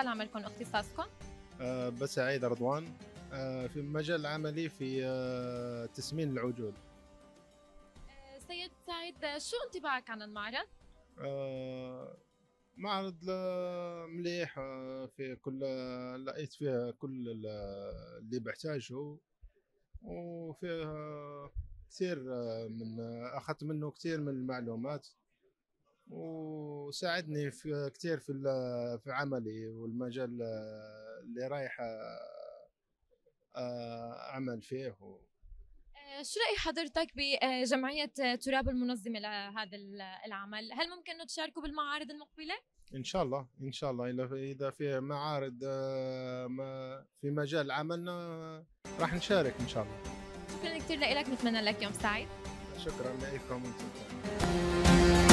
عملكم واختصاصكم؟ بسعيد رضوان. في مجال عملي في تسمين العجول. سيد سعيد، شو انطباعك عن المعرض؟ معرض مليح. في كل لقيت فيه كل اللي بحتاجه، وفيه كثير من أخذت منه كثير من المعلومات، وساعدني في كثير في عملي والمجال اللي رايح أعمل فيه. شو رأي حضرتك بجمعية تراب المنظمة لهذا العمل؟ هل ممكن أنه تشاركوا بالمعارض المقبلة؟ إن شاء الله إن شاء الله، إذا في معارض في مجال عملنا راح نشارك إن شاء الله. شكرا كثير لك، نتمنى لك يوم سعيد. شكرا لكم.